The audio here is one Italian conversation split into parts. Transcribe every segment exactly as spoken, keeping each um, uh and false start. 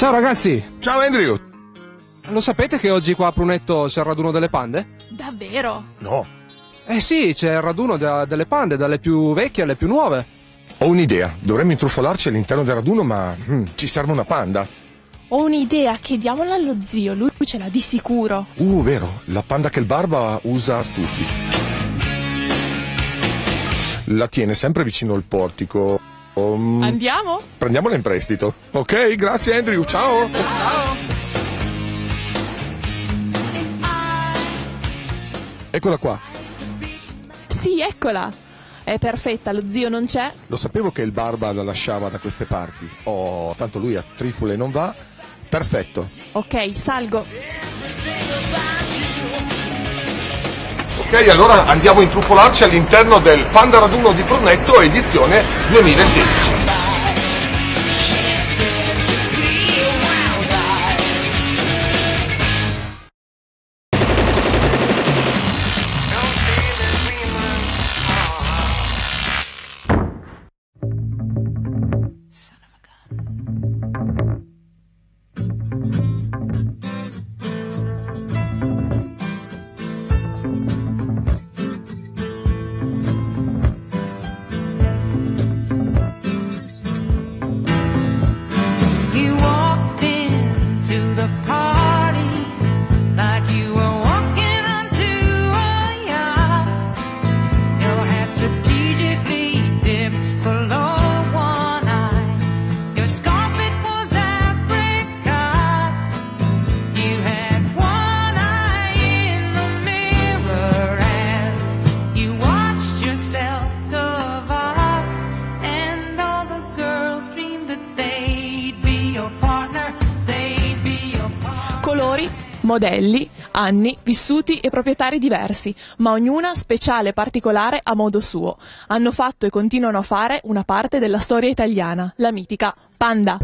Ciao ragazzi! Ciao Andrew! Lo sapete che oggi qua a Prunetto c'è il raduno delle pande? Davvero? No. Eh sì, c'è il raduno de- delle pande, dalle più vecchie alle più nuove. Ho un'idea, dovremmo intrufolarci all'interno del raduno, ma mm, ci serve una panda. Ho un'idea, chiediamola allo zio, lui ce l'ha di sicuro. Uh, vero, la panda che il barba usa artufi. La tiene sempre vicino al portico. Um, Andiamo? Prendiamola in prestito. Ok, grazie Andrew, ciao! Ciao! Eccola qua. Sì, eccola! È perfetta, lo zio non c'è? Lo sapevo che il barba la lasciava da queste parti. Oh, tanto lui a trifule non va. Perfetto. Ok, salgo. Ok, allora andiamo a intrufolarci all'interno del Panda Raduno di Prunetto edizione duemilasedici. Colori, modelli, anni, vissuti e proprietari diversi, ma ognuna speciale e particolare a modo suo. Hanno fatto e continuano a fare una parte della storia italiana, la mitica Panda.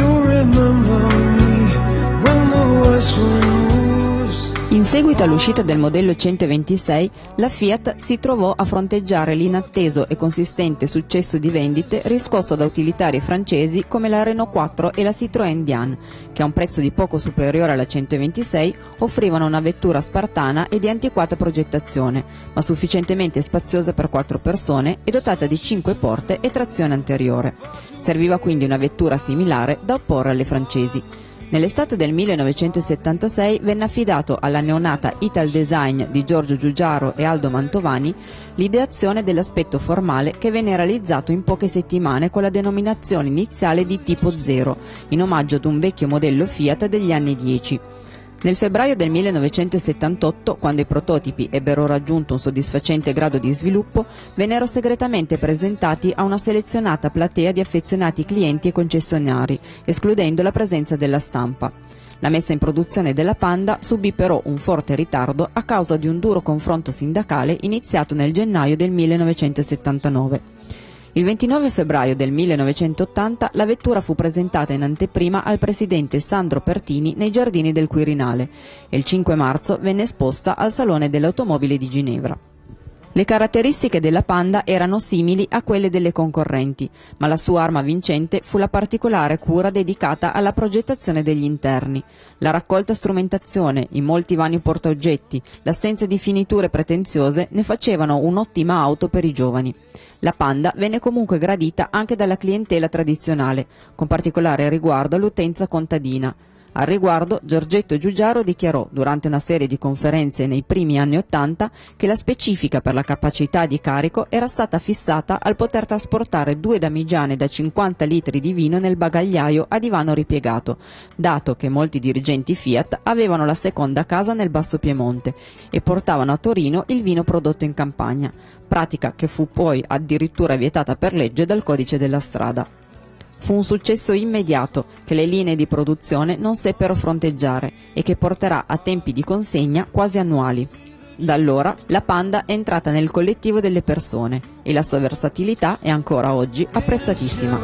In seguito all'uscita del modello centoventisei, la Fiat si trovò a fronteggiare l'inatteso e consistente successo di vendite riscosso da utilitarie francesi come la Renault quattro e la Citroën Diane, che a un prezzo di poco superiore alla centoventisei offrivano una vettura spartana e di antiquata progettazione, ma sufficientemente spaziosa per quattro persone e dotata di cinque porte e trazione anteriore. Serviva quindi una vettura similare da opporre alle francesi. Nell'estate del millenovecentosettantasei venne affidato alla neonata Ital Design di Giorgio Giugiaro e Aldo Mantovani l'ideazione dell'aspetto formale, che venne realizzato in poche settimane con la denominazione iniziale di Tipo Zero, in omaggio ad un vecchio modello Fiat degli anni dieci. Nel febbraio del millenovecentosettantotto, quando i prototipi ebbero raggiunto un soddisfacente grado di sviluppo, vennero segretamente presentati a una selezionata platea di affezionati clienti e concessionari, escludendo la presenza della stampa. La messa in produzione della Panda subì però un forte ritardo a causa di un duro confronto sindacale iniziato nel gennaio del millenovecentosettantanove. Il ventinove febbraio del millenovecentottanta la vettura fu presentata in anteprima al presidente Sandro Pertini nei giardini del Quirinale e il cinque marzo venne esposta al Salone dell'Automobile di Ginevra. Le caratteristiche della Panda erano simili a quelle delle concorrenti, ma la sua arma vincente fu la particolare cura dedicata alla progettazione degli interni. La raccolta strumentazione, i molti vani portaoggetti, l'assenza di finiture pretenziose ne facevano un'ottima auto per i giovani. La Panda venne comunque gradita anche dalla clientela tradizionale, con particolare riguardo all'utenza contadina. Al riguardo, Giorgetto Giugiaro dichiarò durante una serie di conferenze nei primi anni Ottanta che la specifica per la capacità di carico era stata fissata al poter trasportare due damigiane da cinquanta litri di vino nel bagagliaio a divano ripiegato, dato che molti dirigenti Fiat avevano la seconda casa nel Basso Piemonte e portavano a Torino il vino prodotto in campagna, pratica che fu poi addirittura vietata per legge dal codice della strada. Fu un successo immediato che le linee di produzione non seppero fronteggiare e che porterà a tempi di consegna quasi annuali. Da allora la Panda è entrata nel collettivo delle persone e la sua versatilità è ancora oggi apprezzatissima.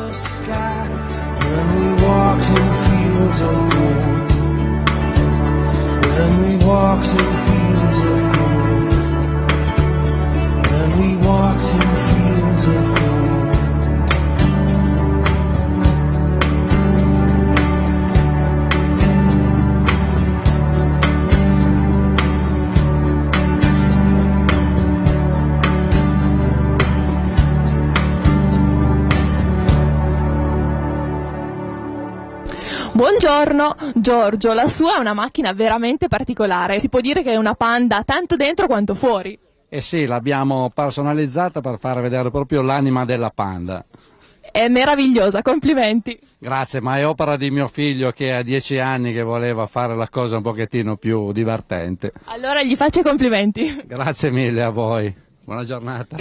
Buongiorno, Giorgio, la sua è una macchina veramente particolare, si può dire che è una Panda tanto dentro quanto fuori. Eh sì, l'abbiamo personalizzata per far vedere proprio l'anima della Panda. È meravigliosa, complimenti. Grazie, ma è opera di mio figlio che ha dieci anni che voleva fare la cosa un pochettino più divertente. Allora gli faccio i complimenti. Grazie mille a voi, buona giornata.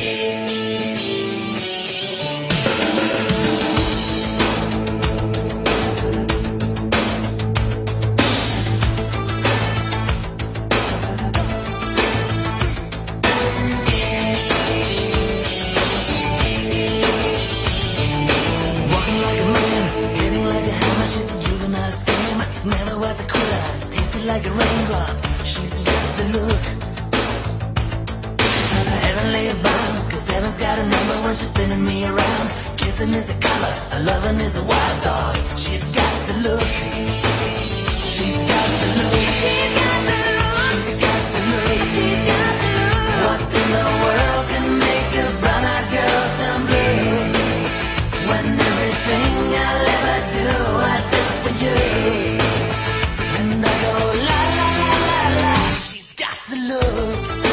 Like a raindrop, she's got the look. Heavenly bound, cause heaven's got a number when she's spinning me around. Kissing is a color, a loving is a wild dog. She's got the look. She's got the look. She's got the look. She's got the look. She's got the look. What in the world can make a brown-eyed girl turn blue? When everything I'll ever do, I do for you. And I go la la la la la. She's got the look.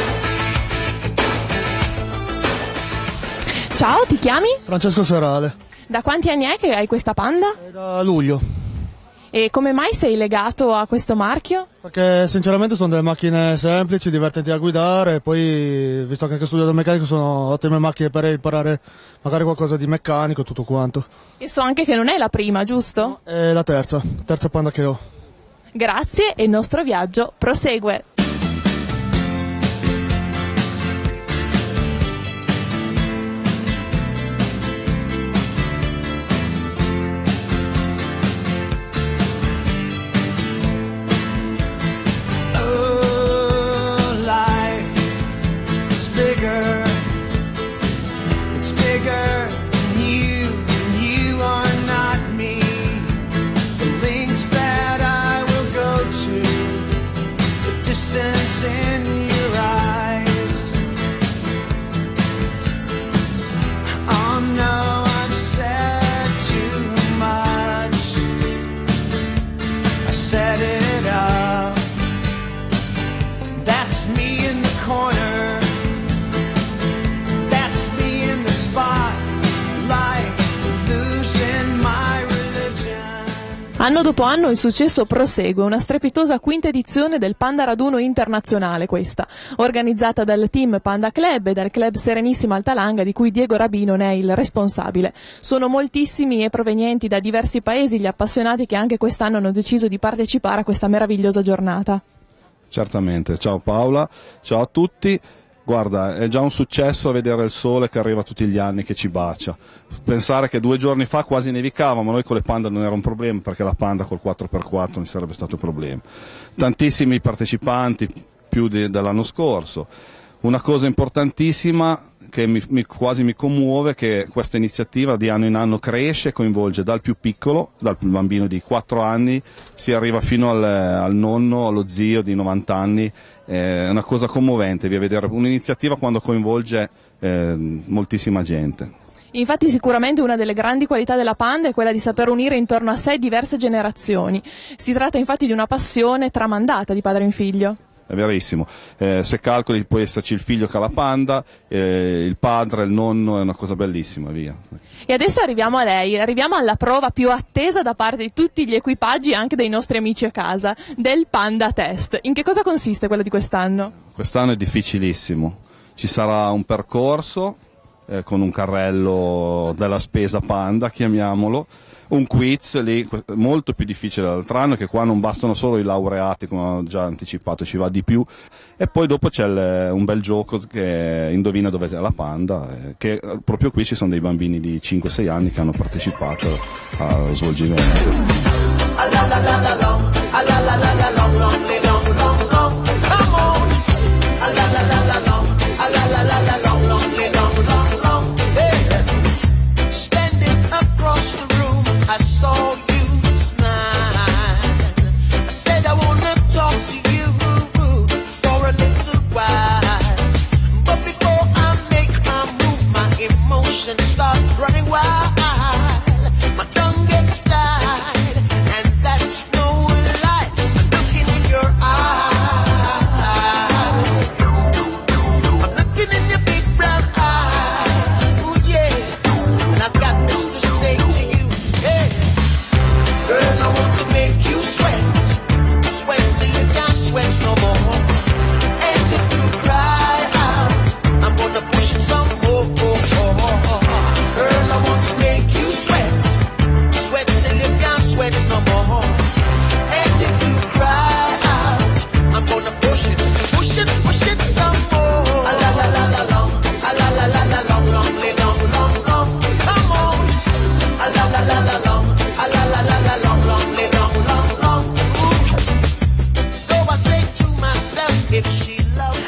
Ciao, ti chiami? Francesco Serale. Da quanti anni è che hai questa Panda? È da luglio. E come mai sei legato a questo marchio? Perché sinceramente sono delle macchine semplici, divertenti da guidare, poi visto che anche studio da meccanico sono ottime macchine per imparare magari qualcosa di meccanico e tutto quanto. E so anche che non è la prima, giusto? È la terza, terza Panda che ho. Grazie e il nostro viaggio prosegue. Oh, life is bigger. It's bigger than you, and you are not me. The links that I will go to, the distance in your eyes. Oh no, I've said too much. I set it up. That's me in the corner. That's me in the spotlight, losing my religion. Anno dopo anno il successo prosegue, una strepitosa quinta edizione del Panda Raduno Internazionale questa, organizzata dal team Panda Club e dal club Serenissima Altalanga di cui Diego Rabino ne è il responsabile. Sono moltissimi e provenienti da diversi paesi gli appassionati che anche quest'anno hanno deciso di partecipare a questa meravigliosa giornata. Certamente, ciao Paola, ciao a tutti. Guarda, è già un successo vedere il sole che arriva tutti gli anni, che ci bacia. Pensare che due giorni fa quasi nevicava, ma noi con le Panda non era un problema, perché la Panda col quattro per quattro non sarebbe stato un problema. Tantissimi partecipanti, più di, dell'anno scorso. Una cosa importantissima che mi, mi, quasi mi commuove è che questa iniziativa di anno in anno cresce, coinvolge dal più piccolo, dal bambino di quattro anni, si arriva fino al, al nonno, allo zio di novanta anni. È una cosa commovente via vedere un'iniziativa quando coinvolge eh, moltissima gente. Infatti sicuramente una delle grandi qualità della Panda è quella di saper unire intorno a sé diverse generazioni. Si tratta infatti di una passione tramandata di padre in figlio. È verissimo, eh, se calcoli può esserci il figlio che ha la Panda, eh, il padre, il nonno, è una cosa bellissima, via. E adesso arriviamo a lei, arriviamo alla prova più attesa da parte di tutti gli equipaggi e anche dei nostri amici a casa, del Panda Test. In che cosa consiste quello di quest'anno? Quest'anno è difficilissimo, ci sarà un percorso eh, con un carrello della spesa Panda, chiamiamolo, un quiz lì molto più difficile dell'altro anno, che qua non bastano solo i laureati, come ho già anticipato, ci va di più, e poi dopo c'è il, un bel gioco che indovina dove è la Panda, eh, che proprio qui ci sono dei bambini di cinque sei anni che hanno partecipato allo svolgimento. I saw you smile. I said I wanna talk to you for a little while. But before I make my move, my emotions start running wild. My tongue gets tied, and that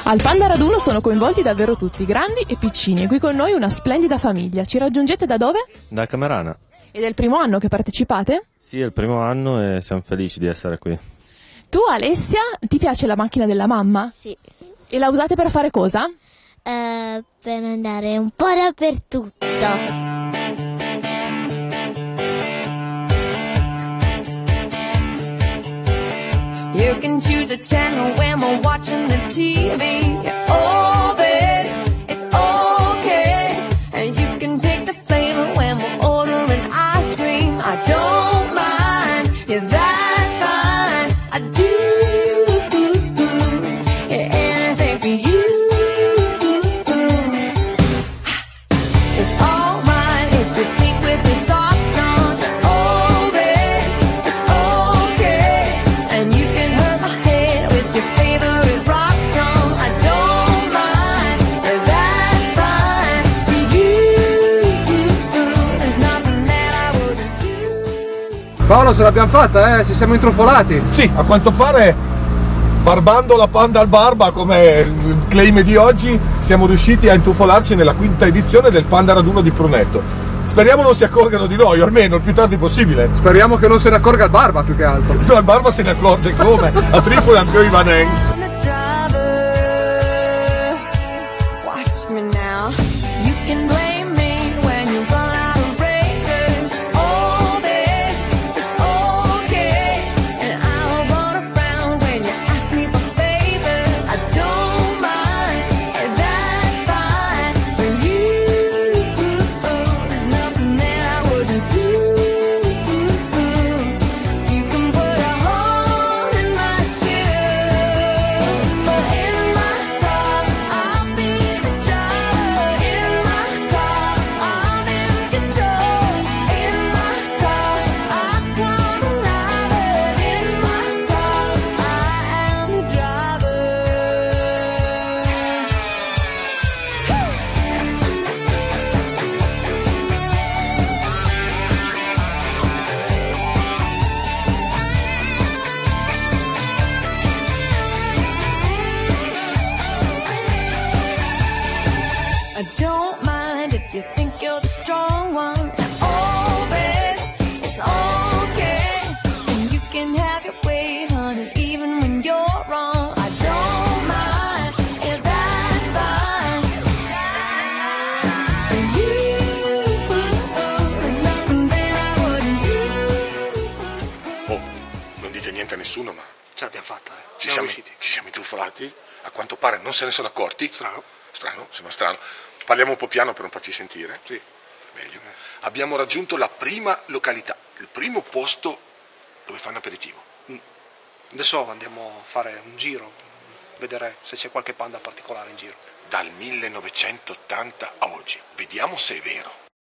Al Panda Raduno sono coinvolti davvero tutti, grandi e piccini, e qui con noi una splendida famiglia. Ci raggiungete da dove? Da Camerana. Ed è il primo anno che partecipate? Sì, è il primo anno e siamo felici di essere qui. Tu, Alessia, ti piace la macchina della mamma? Sì. E la usate per fare cosa? Uh, per andare un po' dappertutto. You can choose a channel when we're watching the T V. Oh, babe, it's okay. And you can pick the flavor when we're ordering ice cream. I don't mind, yeah, that's fine. I do, yeah, anything for you. It's all right if you sleep with your socks on. Oh, babe, it's okay. And you can hurt my head with your favorite rock song. I don't mind, yeah, that's fine. For you, there's nothing that I wouldn't do. Paolo, ce l'abbiamo fatta, eh? Ci siamo intrufolati. Sì, a quanto pare, barbando la panda al barba, come il claim di oggi, siamo riusciti a intrufolarci nella quinta edizione del Panda Raduno di Prunetto. Speriamo non si accorgano di noi, o almeno il più tardi possibile. Speriamo che non se ne accorga il barba, più che altro. No, il barba se ne accorge come? A Trifoli anche Ivanen. I'm the driver. Watch me now. You can blame me when you run out of razors. Oh, babe, it's okay. And I'll run around when you ask me for favors. I don't mind, and that's fine. For you, there's nothing that I wouldn't do. You can put a hole in my shoe, but in my car I'll be the driver. In my car I'm in control. In my car I come alive. In my car I am the driver. I don't mind if you think you're the strong one. Oh, babe, it's okay. And you can have your way, honey, even when you're wrong. I don't mind, yeah, that's fine. For you, there's nothing that I wouldn't do. Oh, non dite niente a nessuno, ma Ce l'abbiamo fatta, eh. ci Siamo siamo, riusciti. ci siamo intrufolati? A quanto pare non se ne sono accorti? Strano. Strano, sembra strano. Parliamo un po' piano per non farci sentire. Sì. Meglio. Abbiamo raggiunto la prima località, il primo posto dove fanno aperitivo. Adesso andiamo a fare un giro, vedere se c'è qualche panda particolare in giro. Dal millenovecentottanta a oggi. Vediamo se è vero.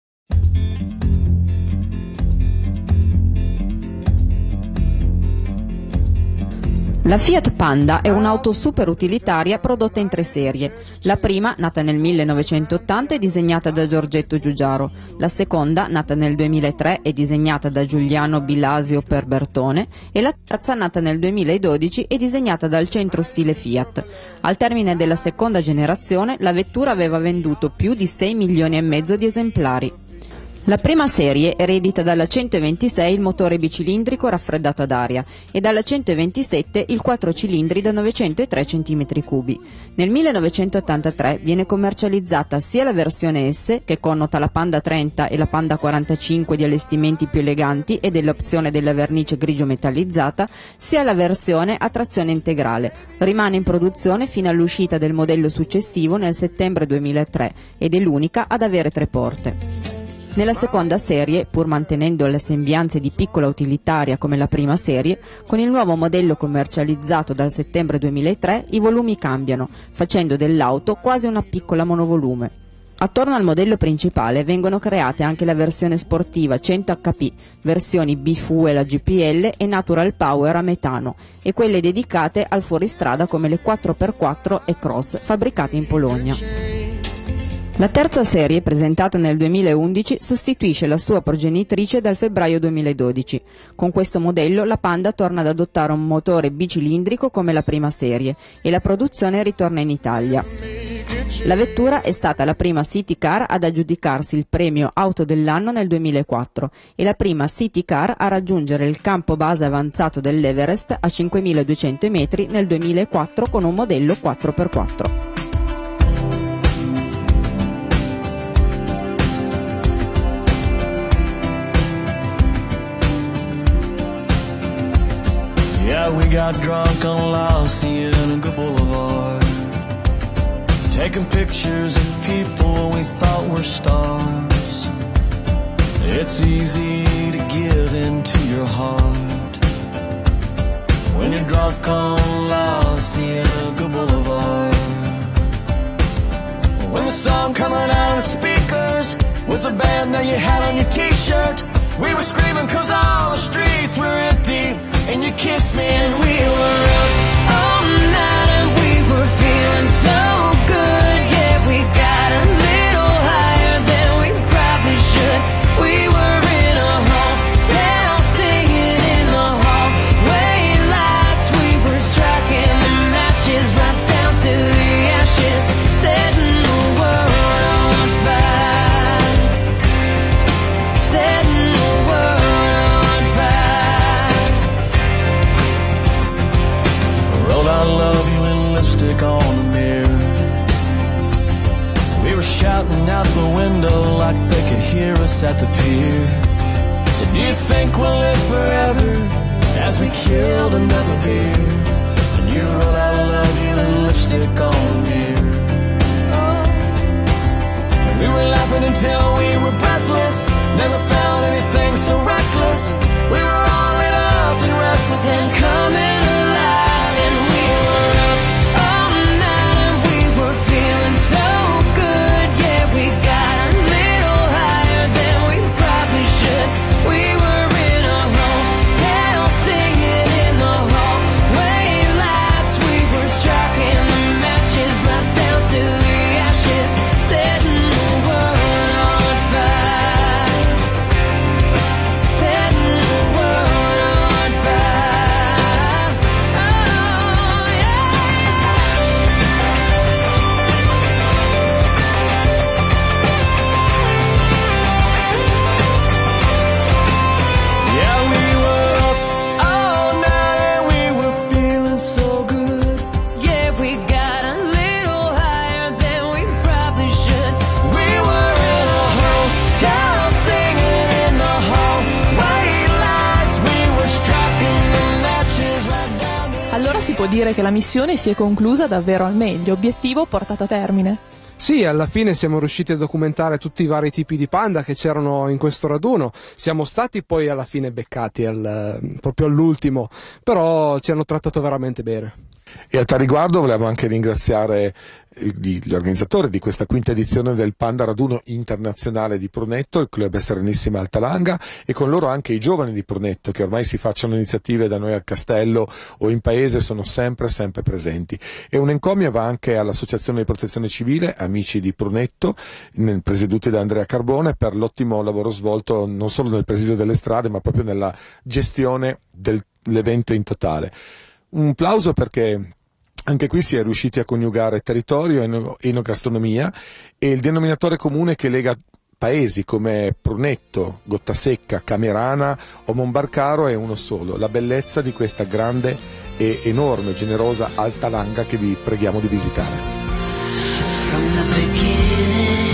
La Fiat Panda è un'auto super utilitaria prodotta in tre serie. La prima, nata nel millenovecentottanta, è disegnata da Giorgetto Giugiaro. La seconda, nata nel duemilatré, è disegnata da Giuliano Bilasio Perbertone. E la terza, nata nel duemiladodici, è disegnata dal Centro Stile Fiat. Al termine della seconda generazione, la vettura aveva venduto più di sei milioni e mezzo di esemplari. La prima serie eredita dalla centoventisei il motore bicilindrico raffreddato ad aria e dalla centoventisette il quattro cilindri da novecentotre centimetri cubi. Nel millenovecentottantatré viene commercializzata sia la versione S, che connota la Panda trenta e la Panda quarantacinque di allestimenti più eleganti e dell'opzione della vernice grigio metallizzata, sia la versione a trazione integrale. Rimane in produzione fino all'uscita del modello successivo nel settembre duemilatré ed è l'unica ad avere tre porte. Nella seconda serie, pur mantenendo le sembianze di piccola utilitaria come la prima serie, con il nuovo modello commercializzato dal settembre duemilatré i volumi cambiano, facendo dell'auto quasi una piccola monovolume. Attorno al modello principale vengono create anche la versione sportiva cento acca pi, versioni B-Fuel a G P L e Natural Power a metano, e quelle dedicate al fuoristrada come le quattro per quattro e Cross, fabbricate in Polonia. La terza serie, presentata nel duemilaundici, sostituisce la sua progenitrice dal febbraio duemiladodici. Con questo modello la Panda torna ad adottare un motore bicilindrico come la prima serie e la produzione ritorna in Italia. La vettura è stata la prima city car ad aggiudicarsi il premio Auto dell'anno nel duemilaquattro e la prima city car a raggiungere il campo base avanzato dell'Everest a cinquemiladuecento metri nel duemilaquattro con un modello quattro per quattro. Yeah, we got drunk on La Cienega Boulevard, taking pictures of people we thought were stars. It's easy to give into your heart when you're drunk on La Cienega Boulevard. When the song coming out of the speakers was the band that you had on your t-shirt, we were screaming cause all the streets were empty, and you kissed me and we were up all night and we were feeling so good. Yeah, we got a little higher than we probably should. We were in a hotel singing in the hallway lights. We were striking the matches right down to the ashes, setting the world on fire, setting the world on fire. Wrote I love you in lipstick on the mirror. We were shouting out the window like they could hear us at the pier. Said, do you think we'll live forever as we killed another beer? And you wrote I love you in lipstick on the mirror. And we were laughing until we were breathless, never found anything so reckless. We were all lit up and restless and coming alive, and we were up all night and we were feeling so good. Yeah, we got a little higher than we probably should. We were in a hotel singing in the hallway lights. We were striking the matches right down to the ashes, setting the world on fire, setting the world on fire. Oh, yeah. Yeah, we were up all night and we were feeling so good. Yeah, we got a little higher than we probably should. We were in a hotel singing in the hallway lights. We were striking the matches right down to... Allora si può dire che la missione si è conclusa davvero al meglio, obiettivo portato a termine. Sì, alla fine siamo riusciti a documentare tutti i vari tipi di panda che c'erano in questo raduno. Siamo stati poi alla fine beccati al, proprio all'ultimo, però ci hanno trattato veramente bene. E a tal riguardo volevo anche ringraziare gli organizzatori di questa quinta edizione del Panda Raduno Internazionale di Prunetto, il Club Serenissima Altalanga, e con loro anche i giovani di Prunetto che ormai si facciano iniziative da noi al castello o in paese, sono sempre sempre presenti. E un encomio va anche all'Associazione di Protezione Civile Amici di Prunetto, presieduti da Andrea Carbone, per l'ottimo lavoro svolto non solo nel presidio delle strade ma proprio nella gestione dell'evento in totale. Un plauso perché anche qui si è riusciti a coniugare territorio e enogastronomia, e il denominatore comune che lega paesi come Prunetto, Gottasecca, Camerana o Monbarcaro è uno solo: la bellezza di questa grande e enorme, generosa Altalanga che vi preghiamo di visitare. From the beginning